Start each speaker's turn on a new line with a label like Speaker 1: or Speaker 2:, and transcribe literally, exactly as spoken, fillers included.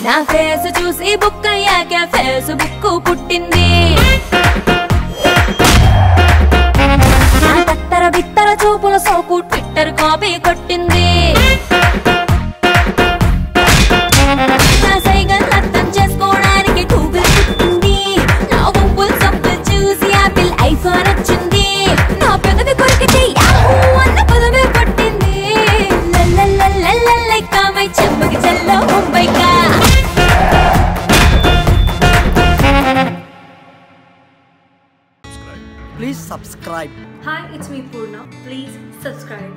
Speaker 1: నా ఫేస్ చూసి బుక్ అయ్యాక ఫేస్బుక్ పుట్టింది. నా తత్తర బిత్తర చూపుల సోకు ట్విట్టర్ కాపీ కొట్టింది. నా సైగల్ అర్థం చేసుకోవడానికి గూగుల్ పుట్టింది. నా గుంపులు సబ్బులు చూసి యాపిల్ ఐఫోన్ వచ్చింది. నా పెదవి కొరికితే యాహూ అన్న పదమే పట్టింది. లల్లల్లల్లల్లల్లైకా my చెంబకి Chhello ముంబైకా.
Speaker 2: Please subscribe.
Speaker 3: Hi, it's me Purna. Please subscribe.